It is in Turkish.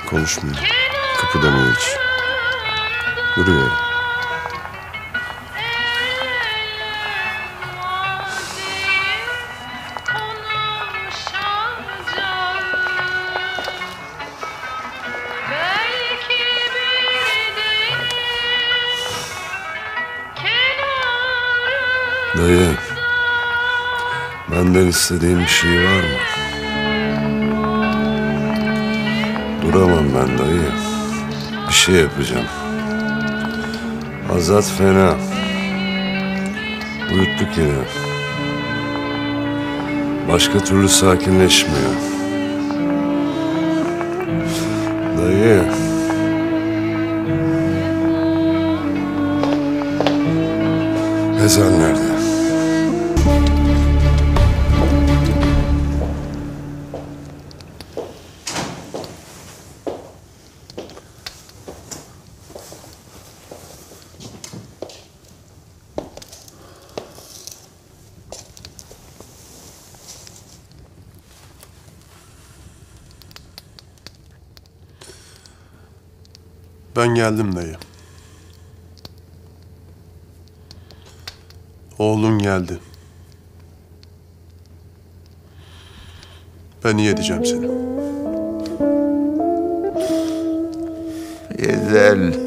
Konuşmuyor. Kıpırdamıyor hiç. Duruyor öyle. Dayı, benden istediğin bir şey var mı? Duramam ben dayı. Bir şey yapacağım. Azat fena. Uyuttuk yine. Başka türlü sakinleşmiyor. Dayı. Ezan nerede? Ben geldim dayı. Oğlun geldi. Ben iyi edeceğim seni. Güzel.